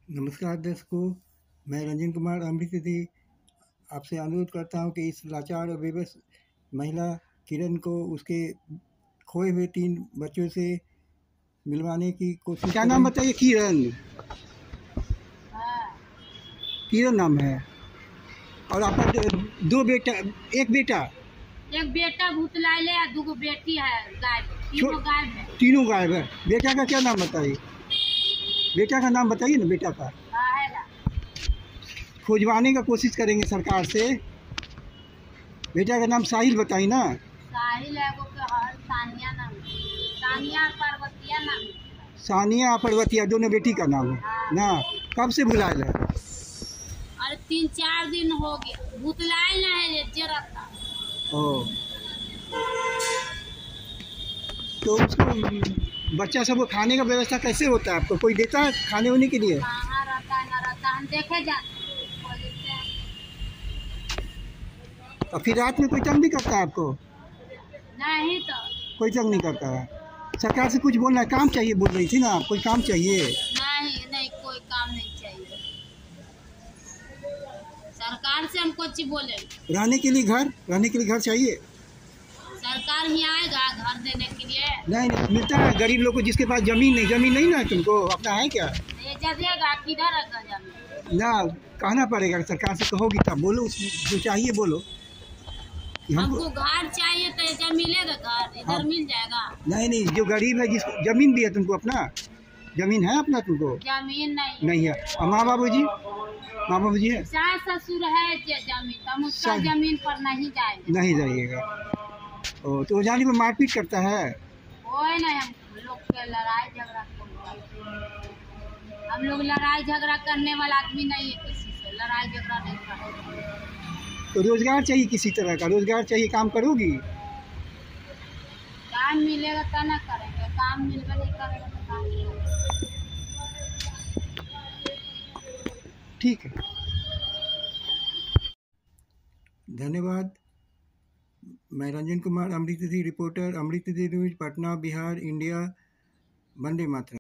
नमस्कार दर्शकों, मैं रंजन कुमार अमृति आपसे अनुरोध करता हूं कि इस लाचार और बेबस महिला किरण को उसके खोए हुए 3 बच्चों से मिलवाने की कोशिश क्या करें। नाम बताइए? किरण। किरण नाम है। और आपका 2 बेटा, एक बेटा भूतलाइले है, 2 बेटी है गायब, तीनों गायब है। तीनों गायब है। बेटा का क्या नाम बताइए? बेटा का नाम बताइए ना। बेटा का खोजवाने का कोशिश करेंगे सरकार से। बेटा का नाम साहिल बताइए ना। साहिल है वो के हर सानिया नाम, सानिया पर्वतिया नाम। सानिया पर्वतिया दोनों बेटी का नाम है ना। कब से भुलायल है? अरे 3-4 दिन हो गया। भूतलाइल ना है जे रहता। ओ, तो उसको बच्चा सब को खाने का व्यवस्था कैसे होता है? आपको कोई देता है खाने होने के लिए? कहाँ रहता है ना रहता, हम देखे जाते हैं। और फिर रात में कोई तंग भी करता है आपको? नहीं तो कोई तंग नहीं करता है। सरकार से कुछ बोलना है, काम चाहिए बोल रही थी ना आप, कोई काम चाहिए? नहीं कोई काम नहीं चाहिए। सरकार से हम कुछ बोले? रहने के लिए घर चाहिए। सरकार ही आएगा घर देने के लिए? नहीं मिलता है गरीब लोग को, जिसके पास जमीन नहीं ना। तुमको अपना है क्या? ये जगह किधर है जमीन? ना, कहना पड़ेगा। सरकार से कहोगी तब बोलो, उसमें जो चाहिए बोलो। हमको घर चाहिए तो इधर मिलेगा? घर इधर मिल जाएगा? नहीं, जो गरीब है जिसको जमीन भी है, तुमको अपना जमीन है अपना? तुमको जमीन नहीं है। और माँ बाबू जी है? सास ससुर है जमीन, हम उसका जमीन पर नहीं जाइएगा। ओ, तो वो जाने पर मारपीट करता है? कोई नहीं, हम लोग के लड़ाई झगड़ा, हम लोग लड़ाई झगड़ा करने वाला आदमी नहीं है, किसी से लड़ाई झगड़ा नहीं करते। तो रोजगार चाहिए, किसी तरह का रोजगार चाहिए। काम करोगी? काम मिलेगा तो ना करेंगे, काम मिलगा नहीं करेगा तो काम करेंगे। ठीक है, धन्यवाद। मैं Ranjan Kumar Amriti reporter, Amriti news, Patna, Bihar, India. वंदे मातरम।